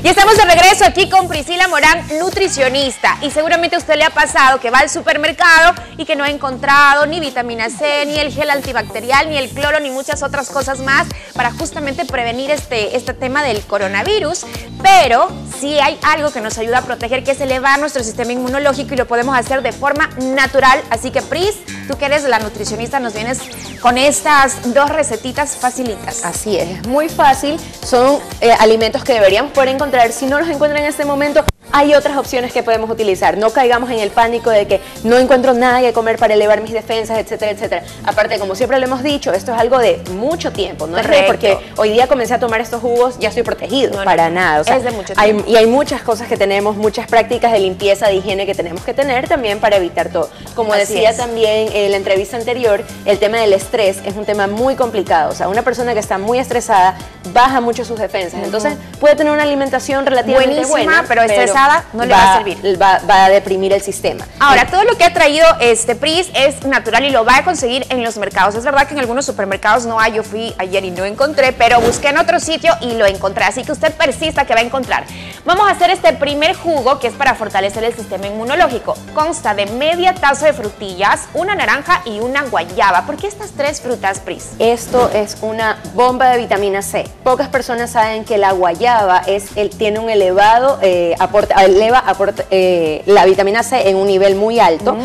Y estamos de regreso aquí con Priscila Morán, nutricionista. Y seguramente a usted le ha pasado que va al supermercado y que no ha encontrado ni vitamina C, ni el gel antibacterial, ni el cloro, ni muchas otras cosas más para justamente prevenir este tema del coronavirus. Pero sí hay algo que nos ayuda a proteger, que es elevar nuestro sistema inmunológico, y lo podemos hacer de forma natural. Así que, Pris, tú que eres la nutricionista, nos vienes con estas dos recetitas facilitas. Así es, muy fácil. Son alimentos que deberíamos poder encontrar. Si no los encuentran en este momento, hay otras opciones que podemos utilizar. No caigamos en el pánico de que no encuentro nada que comer para elevar mis defensas, etcétera, etcétera. Aparte, como siempre lo hemos dicho, esto es algo de mucho tiempo. No es de porque hoy día comencé a tomar estos jugos, ya estoy protegido. No, para nada. O sea, es de mucho tiempo. Y hay muchas cosas que tenemos, muchas prácticas de limpieza, de higiene que tenemos que tener también para evitar todo. Como decía también en la entrevista anterior, el tema del estrés es un tema muy complicado. O sea, una persona que está muy estresada baja mucho sus defensas. Entonces, puede tener una alimentación relativamente buena, pero estresada no le va a servir. Va a deprimir el sistema. Ahora, todo lo que ha traído Pris es natural y lo va a conseguir en los mercados. Es verdad que en algunos supermercados no hay. Yo fui ayer y no encontré, pero busqué en otro sitio y lo encontré. Así que usted persista que va a encontrar. Vamos a hacer este primer jugo, que es para fortalecer el sistema inmunológico. Consta de media taza de frutillas, una naranja y una guayaba. ¿Por qué estas tres frutas, Pris? Esto es una bomba de vitamina C. Pocas personas saben que la guayaba tiene un elevado aporte, la vitamina C en un nivel muy alto.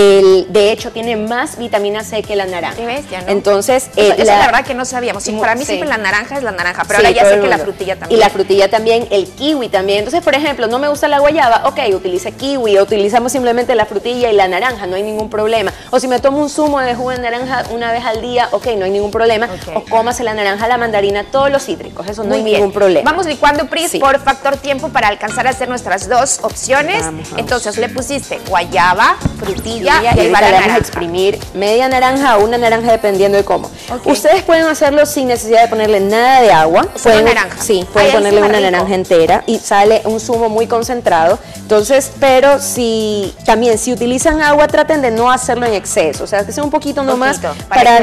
De hecho, tiene más vitamina C que la naranja. Qué bestia, ¿no? Entonces, eso la verdad que no sabíamos. Sí, para mí siempre la naranja es la naranja, pero ahora ya sé que la frutilla también. Y la frutilla también, el kiwi también. Entonces, por ejemplo, no me gusta la guayaba, ok, utilice kiwi, o utilizamos simplemente la frutilla y la naranja, no hay ningún problema. O si me tomo un zumo de jugo de naranja una vez al día, ok, no hay ningún problema. O cómase la naranja, la mandarina, todos los cítricos, eso no hay ningún problema. Vamos licuando, Pris, por factor tiempo para alcanzar a hacer nuestras dos opciones. Entonces, le pusiste guayaba, frutilla y ahí va la naranja. Vamos a exprimir media naranja o una naranja dependiendo de cómo. Ustedes pueden hacerlo sin necesidad de ponerle nada de agua. Pueden, naranja. Sí, pueden ponerle una naranja entera y sale un zumo muy concentrado. Entonces, pero si utilizan agua, traten de no hacerlo en exceso. O sea, que sea un poquito nomás para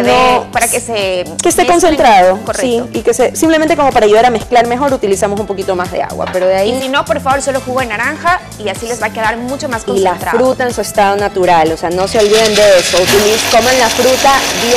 que esté concentrado. Correcto. Sí, y que simplemente como para ayudar a mezclar mejor, utilizamos un poquito más de agua. Pero de ahí. Y si no, por favor, solo jugo de naranja y así les va a quedar mucho más concentrado. Y la fruta en su estado natural, o sea, no se olviden de eso. Coman la fruta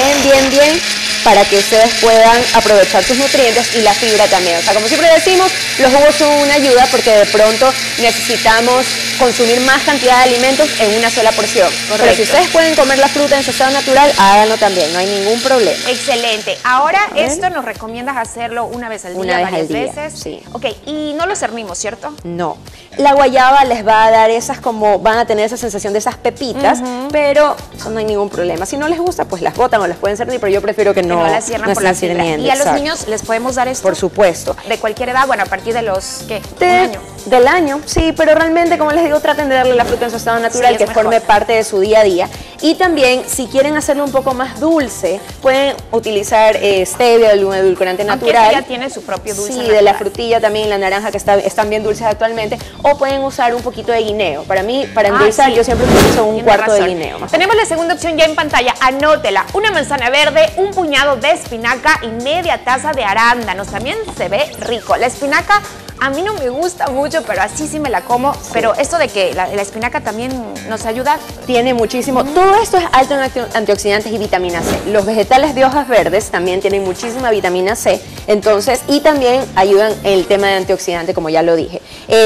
bien, para que ustedes puedan aprovechar sus nutrientes y la fibra también. O sea, como siempre decimos, los jugos son una ayuda porque de pronto necesitamos consumir más cantidad de alimentos en una sola porción. Correcto. Pero si ustedes pueden comer la fruta en su estado natural, háganlo también, no hay ningún problema. Excelente. Ahora, esto nos recomiendas hacerlo una vez al día, varias veces. Sí. Ok, y no lo cernimos, ¿cierto? No. La guayaba les va a dar van a tener esa sensación de esas pepitas, pero eso no hay ningún problema. Si no les gusta, pues las botan o las pueden cernir, pero yo prefiero que no las cierran por la fibra. ¿Y a los niños les podemos dar esto? Por supuesto. ¿De cualquier edad? Bueno, a partir de los, ¿qué? ¿Un año? Del año, sí, pero realmente, como les digo, traten de darle la fruta en su estado natural, que forme parte de su día a día. Y también, si quieren hacerlo un poco más dulce, pueden utilizar stevia, un edulcorante natural. Ya tiene su propio dulce natural. De la frutilla también, la naranja, que están bien dulces actualmente. O pueden usar un poquito de guineo. Para mí, para endulzar, yo siempre utilizo un cuarto de guineo. Tenemos la segunda opción ya en pantalla, anótela. Una manzana verde, un puñado de espinaca y media taza de arándanos. También se ve rico. La espinaca a mí no me gusta mucho, pero así sí me la como. Sí. Pero esto de que la espinaca también nos ayuda. Tiene muchísimo. Todo esto es alto en antioxidantes y vitamina C. Los vegetales de hojas verdes también tienen muchísima vitamina C. Entonces, y también ayudan en el tema de antioxidante, como ya lo dije.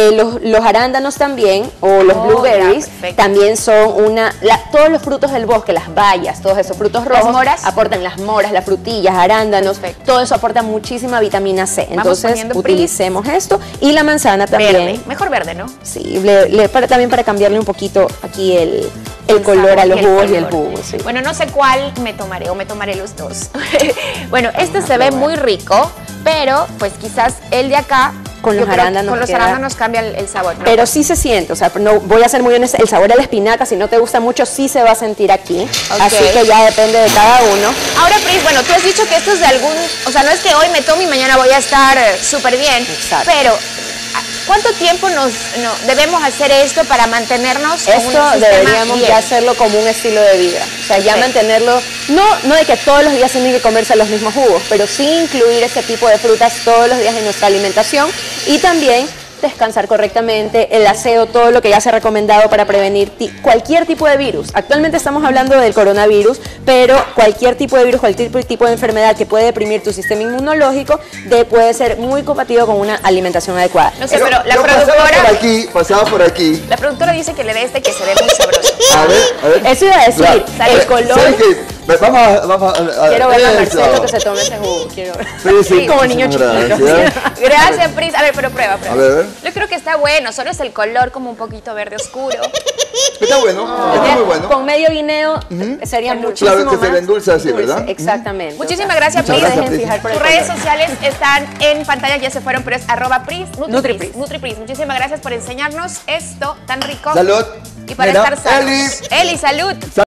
Los arándanos también, o los blueberries, también son todos los frutos del bosque, las bayas, todos esos frutos rojos. Las moras. Aportan las moras, las frutillas, arándanos. Todo eso aporta muchísima vitamina C. Entonces, utilicemos esto. Y la manzana también. Verde. Mejor verde, ¿no? Sí, también para cambiarle un poquito aquí el color a los jugos y el jugo. Sí. Bueno, no sé cuál me tomaré o me tomaré los dos. Bueno, este se ve muy rico, pero pues quizás el de acá con los arándanos cambia el sabor, ¿no? Pero sí se siente, o sea, no voy a ser muy honesta, el sabor a la espinaca, si no te gusta mucho, sí se va a sentir aquí. Así que ya depende de cada uno. Ahora, Pris, bueno, tú has dicho que esto es de o sea, no es que hoy me tome y mañana voy a estar súper bien. Exacto. Pero ¿cuánto tiempo debemos hacer esto para mantenernos en un sistema deberíamos ya hacerlo como un estilo de vida. O sea, ya mantenerlo, no de que todos los días tienen que comerse los mismos jugos, pero sí incluir este tipo de frutas todos los días en nuestra alimentación y también descansar correctamente, el aseo, todo lo que ya se ha recomendado para prevenir cualquier tipo de virus. Actualmente estamos hablando del coronavirus, pero cualquier tipo de virus, cualquier tipo de enfermedad que puede deprimir tu sistema inmunológico puede ser muy compatible con una alimentación adecuada. No sé, pero la yo productora... pasaba por aquí. La productora dice que le dé este que se ve muy sabroso. A ver. Eso iba a decir, el color... ¿Saben qué? Vamos a Quiero ver a eso. Marcelo que se tome ese jugo. Quiero ver. Sí, Como niño muchísimas chiquito. gracias. Gracias, Pris. A ver, pero prueba. A ver. Yo creo que está bueno, solo es el color como un poquito verde oscuro. Está bueno, está muy bueno. Con medio guineo sería muchísimo Claro que más se le endulza así, ¿verdad? Exactamente. Muchísimas gracias, Muchas Pris. gracias, Pris. Fijar por el Tus redes color. sociales están en pantalla, ya se fueron, pero es @Pris, Nutripris. Nutripris. Muchísimas gracias por enseñarnos esto tan rico. Salud. Y para Mira, estar sanos. Eli, salud.